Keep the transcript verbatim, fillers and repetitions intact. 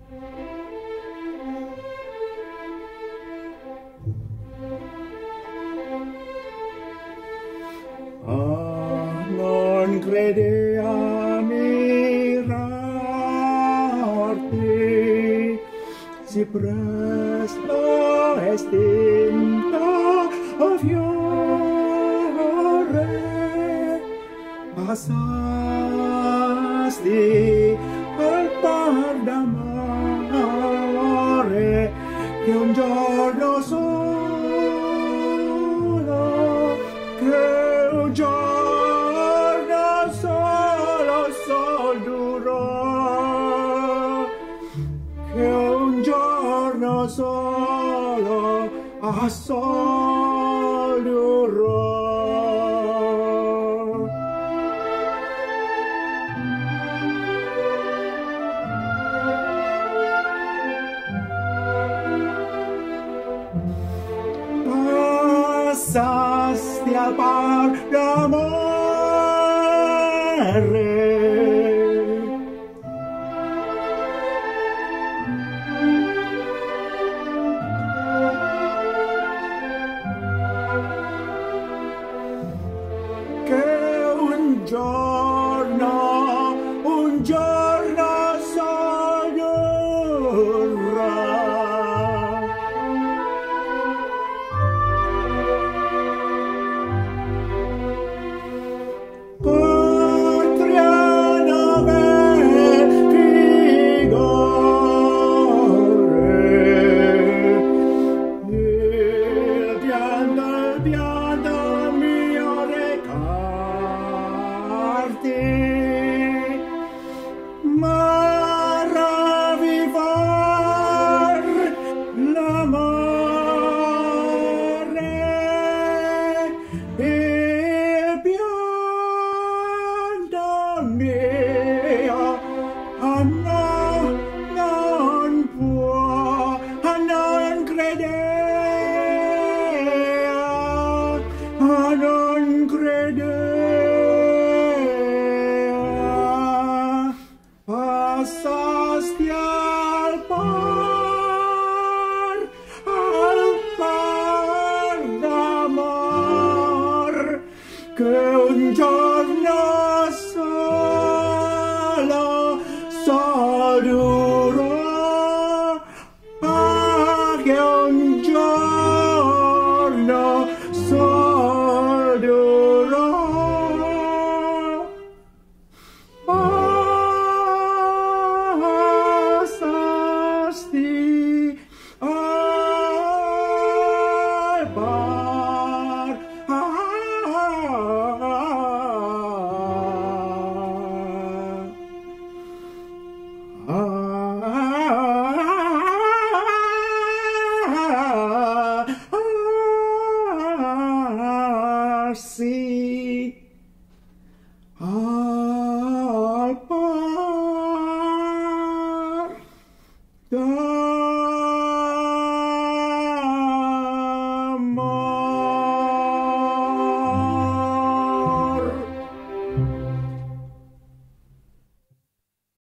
Ah, non credea mirarti, si presto estinta a fiore, passasti al par d'amore che un giorno solo, che un giorno solo sol durò, che un giorno solo a sol durò. Passasti al par d'amore, che un giorno, un giorno sol durò. Non credea, passasti al par, al par d'amor, che un giorno solo, solo